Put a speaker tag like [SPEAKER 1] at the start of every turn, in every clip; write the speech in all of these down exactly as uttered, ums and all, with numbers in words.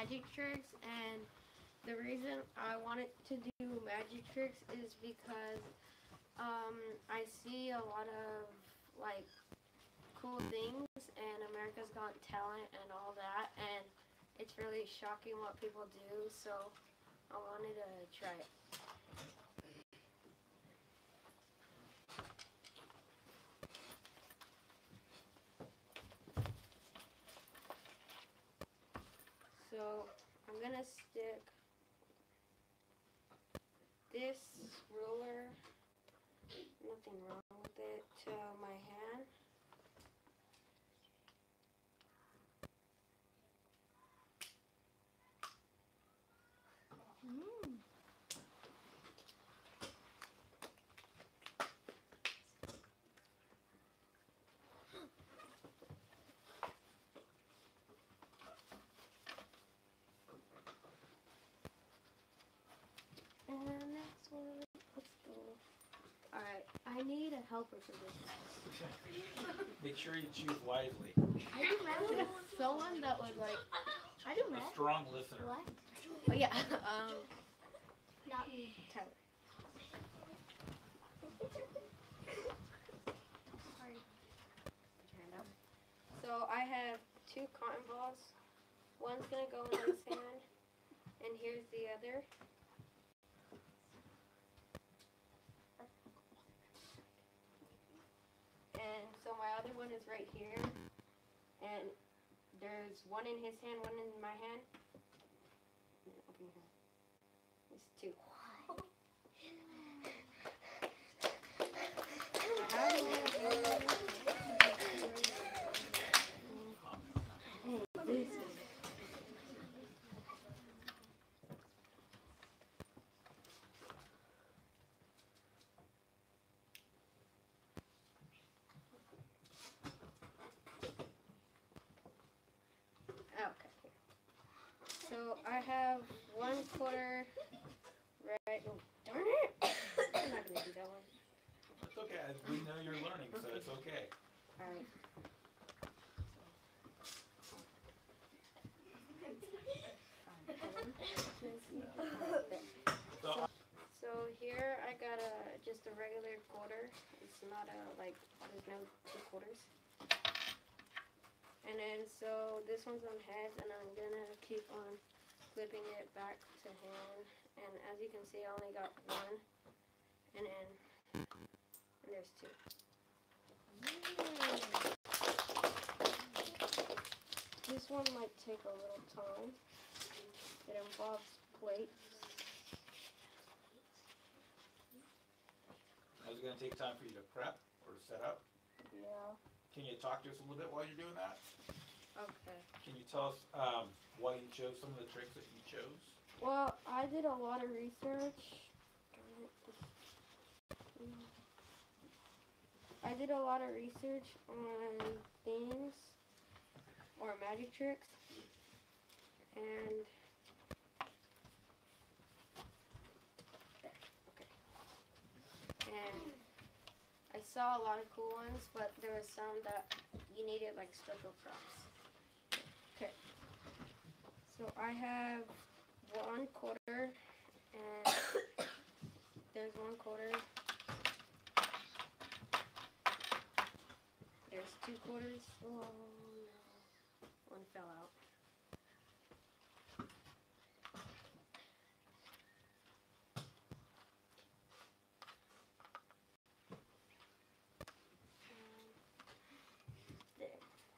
[SPEAKER 1] magic tricks, and the reason I wanted to do magic tricks is because um, I see a lot of like cool things and America's Got Talent and all that, and it's really shocking what people do, so I wanted to try it. So I'm gonna stick this ruler, nothing wrong with it, to my hand.
[SPEAKER 2] Mm.
[SPEAKER 1] And next one, let's go. Alright, I need a helper for this.
[SPEAKER 3] Make sure you choose wisely.
[SPEAKER 2] I do math.
[SPEAKER 1] Someone that would like,
[SPEAKER 2] I do
[SPEAKER 3] A
[SPEAKER 2] math.
[SPEAKER 3] strong listener.
[SPEAKER 2] What?
[SPEAKER 1] oh yeah, um,
[SPEAKER 2] Not me.
[SPEAKER 1] Tyler.
[SPEAKER 2] Sorry.
[SPEAKER 1] Put your hand up. So I have two cotton balls. One's gonna go in this hand, and here's the other. And so my other one is right here, and there's one in his hand, one in my hand. And then open your hand. There's two. I have one. Okay. So I have one quarter right. Oh, darn it! I'm not gonna do that one.
[SPEAKER 3] It's okay. We know you're learning, so it's okay.
[SPEAKER 1] All right.
[SPEAKER 3] So,
[SPEAKER 1] So here I got a just a regular quarter. It's not a like there's no two quarters. And then so this one's on heads, and I'm gonna keep on flipping it back to hand. And as you can see, I only got one, and then and there's two. This one might take a little time. It involves plates.
[SPEAKER 3] is it going to take time for you to prep or to set up?
[SPEAKER 1] Yeah.
[SPEAKER 3] Can you talk to us a little bit while you're doing that?
[SPEAKER 1] Okay.
[SPEAKER 3] Can you tell us um, why you chose some of the tricks that you chose?
[SPEAKER 1] Well, I did a lot of research. I did a lot of research on things or magic tricks, and okay. And I saw a lot of cool ones, but there were some that you needed like special props. Okay. So I have one quarter, and there's one quarter. There's two quarters. Oh no. One fell out. There.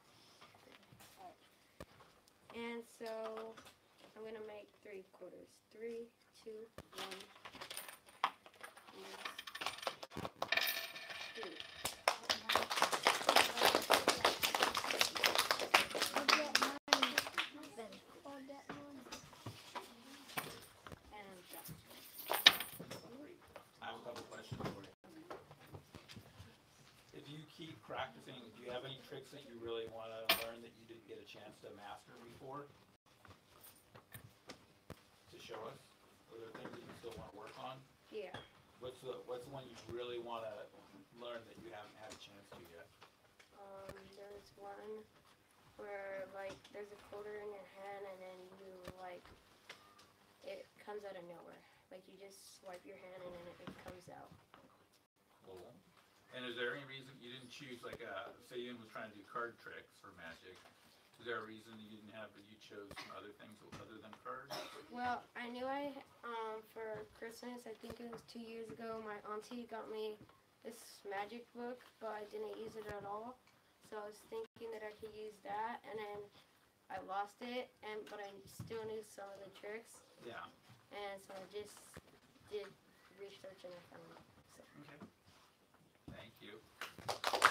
[SPEAKER 1] And so I'm gonna make three quarters. Three, two, one. Three. And done.
[SPEAKER 3] I have a couple questions for you. If you keep practicing, do you have any tricks that you really want to learn that you didn't get a chance to master before? To show us? Are there things that you still want to work on?
[SPEAKER 1] Yeah.
[SPEAKER 3] What's the What's the one you really want to learn that you haven't had a chance to yet?
[SPEAKER 1] Um, there's one where like there's a quarter in your hand and then you like it comes out of nowhere. Like you just swipe your hand and then it, it comes out.
[SPEAKER 3] Cool. And is there any reason you didn't choose, like, uh, say Ian was trying to do card tricks for magic? Is there a reason you didn't have, but you chose some other things other than cards?
[SPEAKER 1] Well, I knew I um for Christmas, I think it was two years ago, my auntie got me this magic book, but I didn't use it at all. So I was thinking that I could use that, and then I lost it, and but I still knew some of the tricks,
[SPEAKER 3] Yeah.
[SPEAKER 1] and so I just did research and I found it. So.
[SPEAKER 3] Okay. Thank you.